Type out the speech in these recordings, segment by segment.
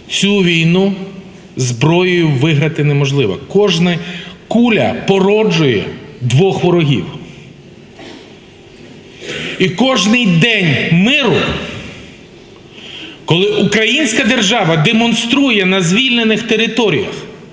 Цю війну зброєю виграти неможливо. Кожна куля породжує двох ворогів. І кожний день миру, коли українська держава демонструє на звільнених територіях,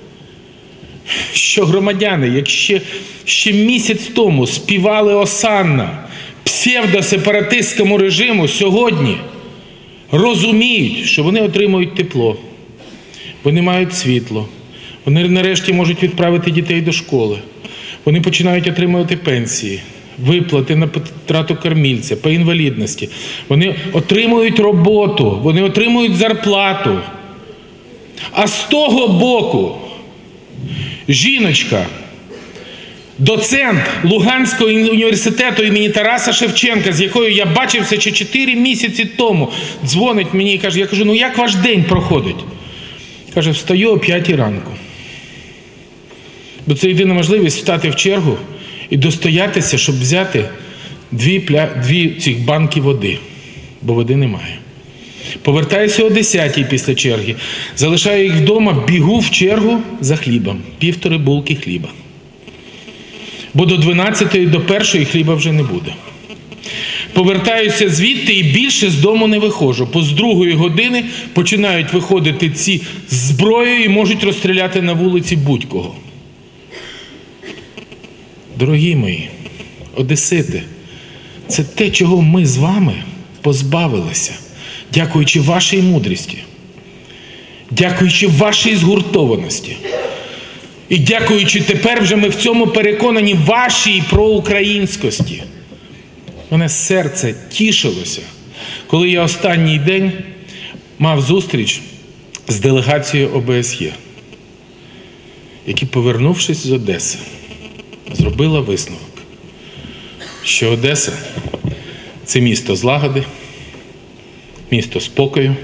що громадяни, як ще місяць тому співали осанна псевдосепаратистському режиму, сьогодні розуміють, що вони отримують тепло, вони мають світло, вони нарешті можуть відправити дітей до школи, вони починають отримувати пенсії, виплати на втрату кормільця, по інвалідності, вони отримують роботу, вони отримують зарплату. А з того боку жіночка, доцент Луганського університету імені Тараса Шевченка, з якою я бачився ще 4 місяці тому, дзвонить мені і каже, я кажу, ну як ваш день проходить? Каже, встаю о 5 ранку. Бо це єдина можливість встати в чергу і достоятися, щоб взяти дві цих банки води, бо води немає. Повертаюся о 10-й після черги, залишаю їх вдома, бігу в чергу за хлібом, 1,5 булки хліба. Бо до 12-ї, до 1-ї хліба вже не буде. Повертаюся звідти і більше з дому не виходжу. По з 2-ї години починають виходити ці з зброєю і можуть розстріляти на вулиці будь-кого. Дорогі мої, одесити, це те, чого ми з вами позбавилися, дякуючи вашій мудрості, дякуючи вашій згуртованості. І дякуючи тепер вже ми в цьому переконані вашій проукраїнськості. Мене серце тішилося, коли я останній день мав зустріч з делегацією ОБСЄ, які, повернувшись з Одеси, зробила висновок, що Одеса – це місто злагоди, місто спокою.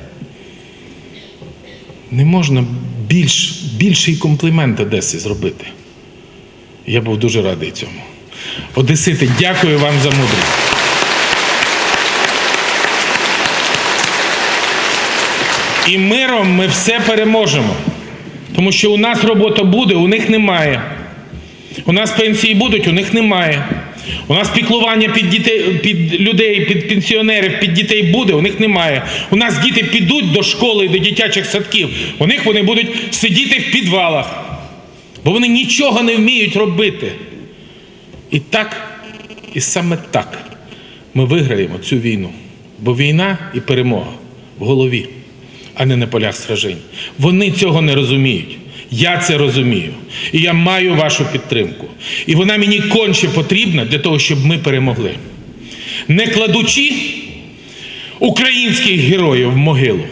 Не можна більший комплімент Одесі зробити. Я був дуже радий цьому. Одесити, дякую вам за мудрість. І миром ми все переможемо. Тому що у нас робота буде, у них немає. У нас пенсії будуть, у них немає. У нас піклування під людей, під пенсіонерів, під дітей буде, у них немає. У нас діти підуть до школи і до дитячих садків, у них вони будуть сидіти в підвалах, бо вони нічого не вміють робити. І так, і саме так ми виграємо цю війну. Бо війна і перемога в голові, а не на полях сражень. Вони цього не розуміють. Я це розумію. І я маю вашу підтримку. І вона мені конче потрібна для того, щоб ми перемогли. Не кладучи українських героїв в могилу.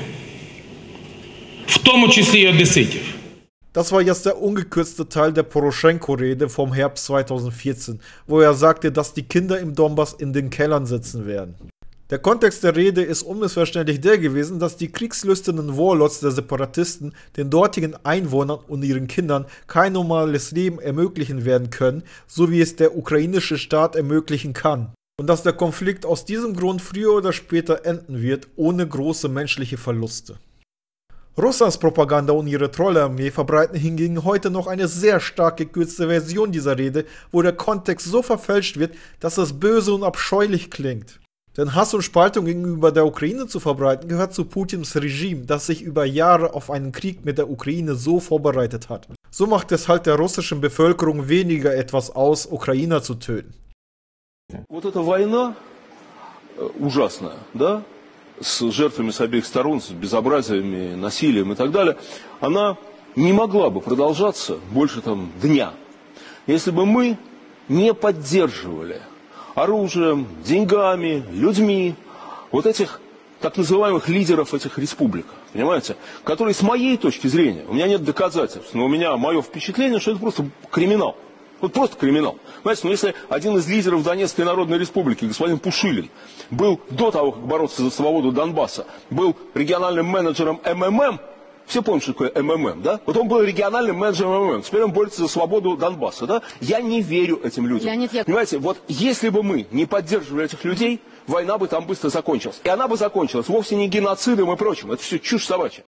В тому числі і одеситів. Das war jetzt der ungekürzte Teil der Poroschenko-Rede vom Herbst 2014, wo er sagte, dass die Kinder im Donbass in den Kellern sitzen werden. Der Kontext der Rede ist unmissverständlich der gewesen, dass die kriegslüsternen Warlords der Separatisten den dortigen Einwohnern und ihren Kindern kein normales Leben ermöglichen werden können, so wie es der ukrainische Staat ermöglichen kann. Und dass der Konflikt aus diesem Grund früher oder später enden wird, ohne große menschliche Verluste. Russlands Propaganda und ihre Trollarmee verbreiten hingegen heute noch eine sehr stark gekürzte Version dieser Rede, wo der Kontext so verfälscht wird, dass es böse und abscheulich klingt. Denn Hass und Spaltung gegenüber der Ukraine zu verbreiten, gehört zu Putins Regime, das sich über Jahre auf einen Krieg mit der Ukraine so vorbereitet hat. So macht es halt der russischen Bevölkerung weniger etwas aus, Ukrainer zu töten. Вот эта война ужасная, да, с жертвами с обеих сторон, с безобразиями, насилием и так далее, она не могла бы продолжаться больше дня, если бы мы не поддерживали оружием, деньгами, людьми вот этих так называемых лидеров этих республик, понимаете, которые с моей точки зрения, у меня нет доказательств, но у меня мое впечатление, что это просто криминал. Вот просто криминал. Понимаете, но если один из лидеров Донецкой Народной Республики, господин Пушилин, был до того, как бороться за свободу Донбасса, был региональным менеджером МММ, все помнят, что такое МММ, да? Вот он был региональным менеджером МММ, теперь он борется за свободу Донбасса, да? Я не верю этим людям. Понимаете, вот если бы мы не поддерживали этих людей, война бы там быстро закончилась. И она бы закончилась вовсе не геноцидом и прочим. Это все чушь собачья.